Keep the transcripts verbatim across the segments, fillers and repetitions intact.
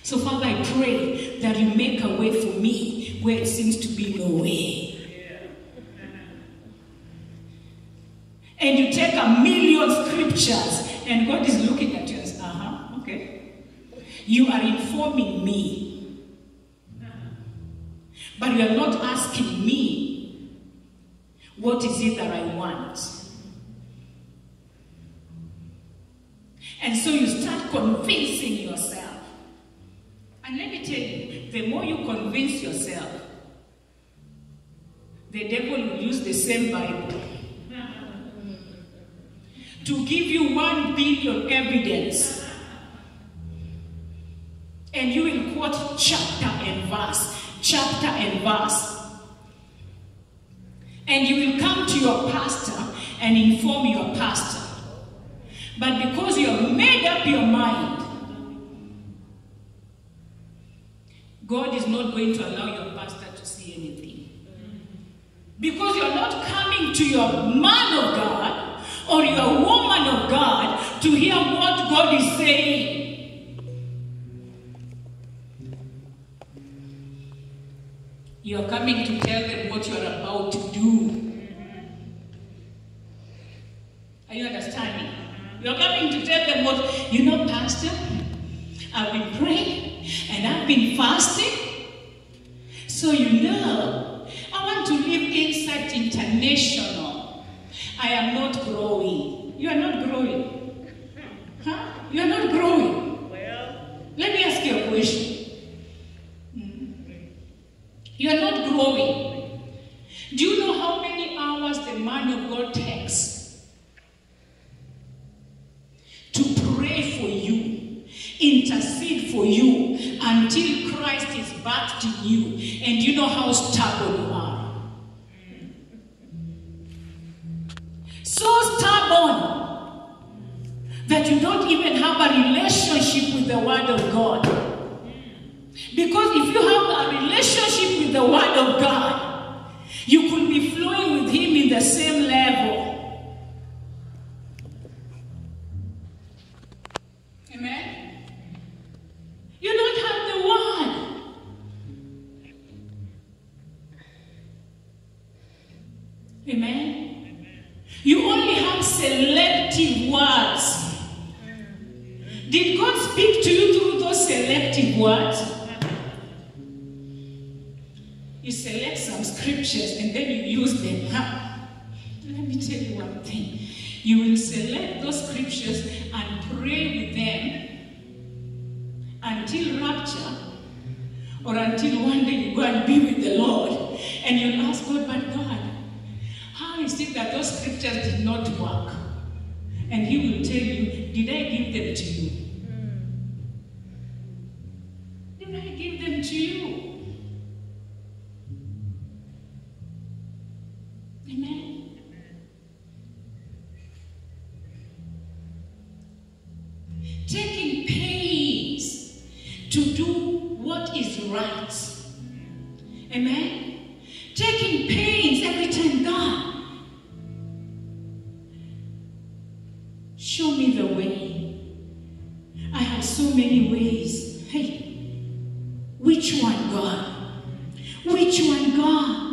So, Father, I pray that you make a way for me where it seems to be no way. And you take a million scriptures, and God is looking at you and says, uh-huh, okay. You are informing me. But you are not asking me, what is it that I want? And so you start convincing yourself. And let me tell you, the more you convince yourself, the devil will use the same Bible to give you one billion evidence. And you will quote chapter and verse, chapter and verse. And you will come to your pastor and inform your pastor. But because you have made up your mind, God is not going to allow your pastor to see anything. Because you're not coming to your man of God or your woman of God to hear what God is saying. You're coming to tell them what you're about to do. Are you understanding? You're coming to tell them what, you know, Pastor, I've been praying and I've been fasting. So you know, I want to live Insight International. I am not growing. You are not growing. Huh? You are not growing. Well, let me ask you a question. Hmm? You are not growing. Do you know how many hours the man of God takes to pray for you, intercede for you until Christ is birthed in you, and you know how stubborn you are? So stubborn that you don't even have a relationship with the Word of God. Because if you have a relationship with the Word of God, you could be flowing with Him in the same level. Amen? You don't have the Word. Amen? You only have selective words. Did God speak to you through those selective words? You select some scriptures and then you use them. Huh? Let me tell you one thing. You will select those scriptures and pray with them until rapture, or until one day you go and be with the Lord, and you'll ask God, but God, how is it that those scriptures did not work? And He will tell you, did I give them to you? Did I give them to you? Amen. Taking pains to do what is right. Amen. Taking pains every time, God, show me the way. I have so many ways. Hey, which one, God? Which one, God?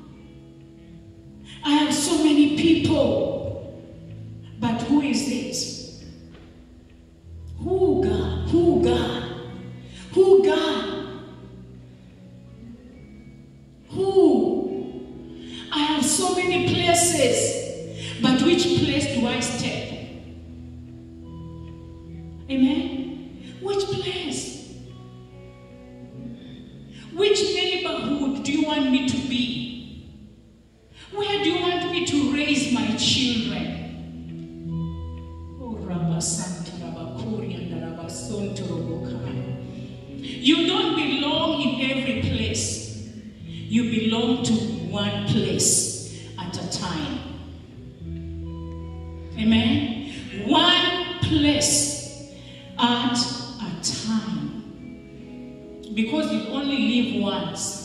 I have so many people, but who is it? Who, God? Who, God? Who, God? Who? I have so many places, but which place do I step? Amen? Which place? Which neighborhood do you want me to be? Where do you want me to raise my children? Oh, Rabba Santa Rabba Kori and Rabba Sonto Robokai. You don't belong in every place. You belong to one place at a time. Amen? One place at a time. Because you only live once.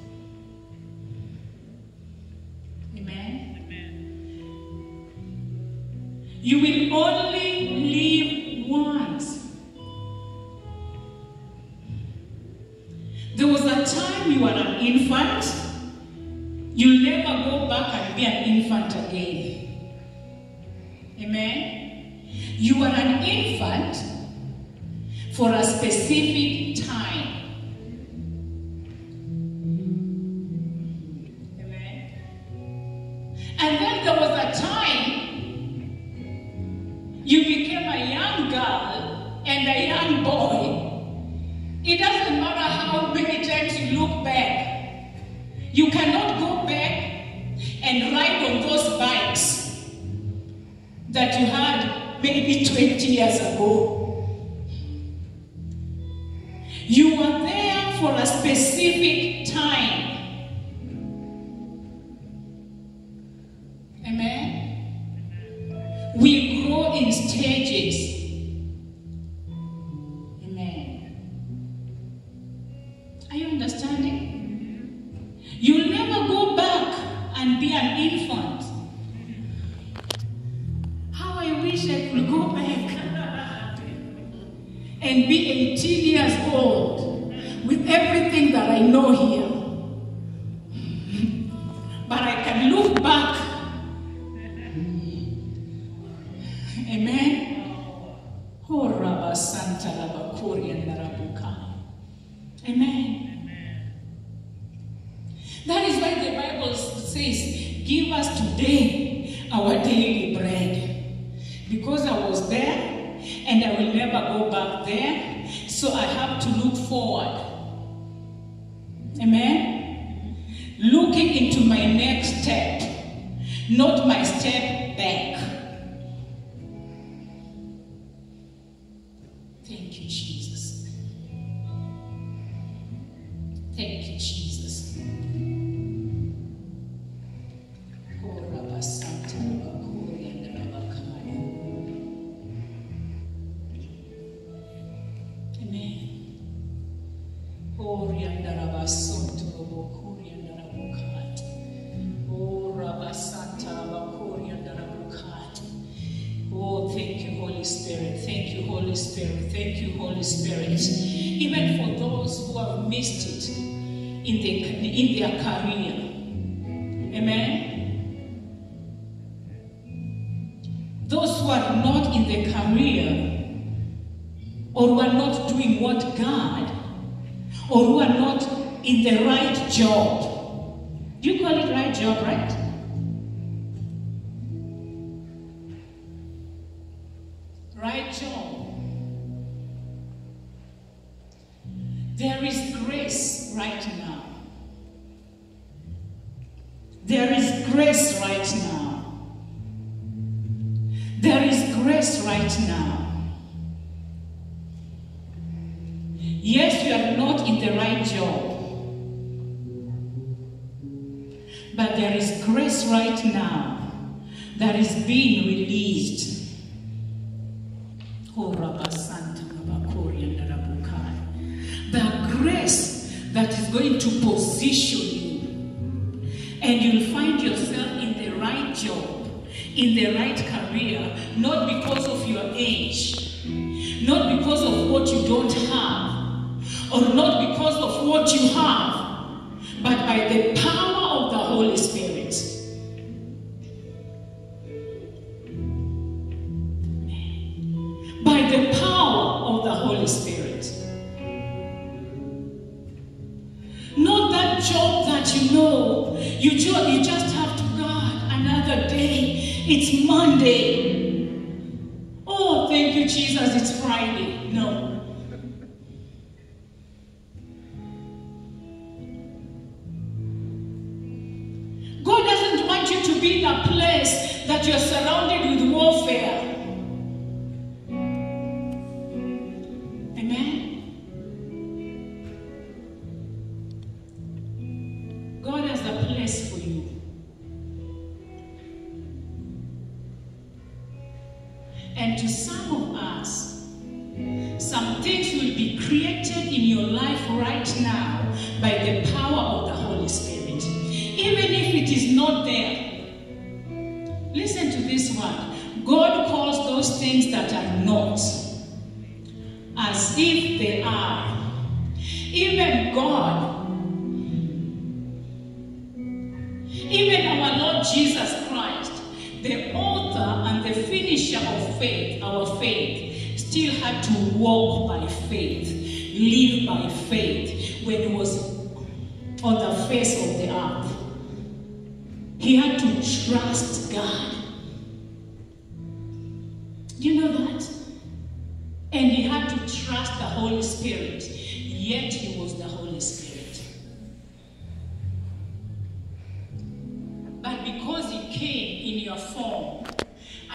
You will only live once. time you are an infant, you'll never go back and be an infant again. Amen? You are an infant for a specific time. Amen? And then there was a time you became a young girl and a young boy. It doesn't matter how many times you look back. You cannot go back and ride on those bikes that you had maybe twenty years ago. You were there for a specific time. Amen? We grow in stages. Are you understanding? You'll never go back and be an infant. How I wish I could go back and be eighteen years old with everything that I know here. But I can look back. Amen? Oh, Rabba Santa Rabba Korea Narabuka. Amen. That is why the Bible says, give us today our daily bread. Because I was there and I will never go back there, so I have to look forward. Amen. Looking into my next step, not my step back. Thank you, Jesus. Thank you, Jesus. Oh, thank you, Holy Spirit. Thank you, Holy Spirit. Thank you, Holy Spirit. Even for those who have missed it in, the, in their career. Amen? Those who are not in the career, or who are not doing what God, or who are not in the right job. Do you call it right job, right? Right job. There is grace right now. There is grace right now. There is grace right now. Yes, you are not in the right job. But there is grace right now that is being released. The grace that is going to position you. And you'll find yourself in the right job, in the right career, not because of your age, not because of what you don't have, or not because of what you have, but by the power of the Holy Spirit. By the power of the Holy Spirit. Not that job that you know, you just, you just have to, God, another day. It's Monday. Oh, thank you, Jesus, it's Friday. No. God doesn't want you to be in a place that you're surrounded with warfare. Amen? God has a place for you. And to some of us, some things will be created in your life right now by the power of the Holy Spirit. Even if it is not there. Listen to this one. God calls those things that are not as if they are. Even God Even our Lord Jesus Christ, the author and the finisher of faith, our faith, still had to walk by faith, live by faith when he was on the face of the earth. He had to trust God. Do you know that? And he had to trust the Holy Spirit, yet he was the Holy Spirit.